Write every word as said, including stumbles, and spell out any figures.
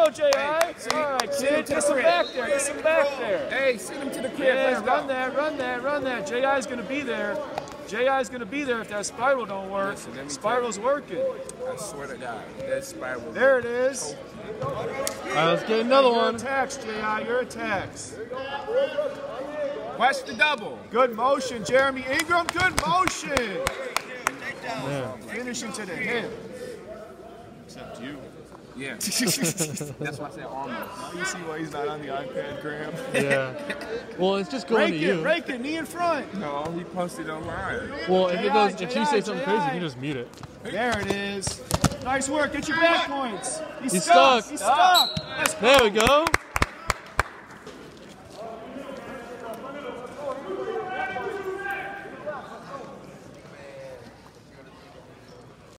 go, J I. Hey, All right, send him kid. to Get the some crib. back there. Get some back there. Hey, send him to the crib. Yeah, Let's run go. that, run that, run that. J I's going to be there. J I's going to be there if that spiral don't work. Listen, let me Spiral's working. I swear to God, that spiral. There it is. All right, let's get another Your one. attacks, J I. Your attacks. Watch the double. Good motion, Jeremy Ingram. Good motion. Yeah. Finishing to the hip. Except you. Yeah. That's why I said almost. Now you see why he's not on the iPad, Graham. Yeah. Well, it's just going Rake to it, you. rake it, knee in front. No, he posted online. Well, if it J I, does, if J you I, say something J crazy, I. you can just mute it. There it is. Nice work. Get your back points. He's, He's stuck. stuck. He's stuck. Let's go. There we go.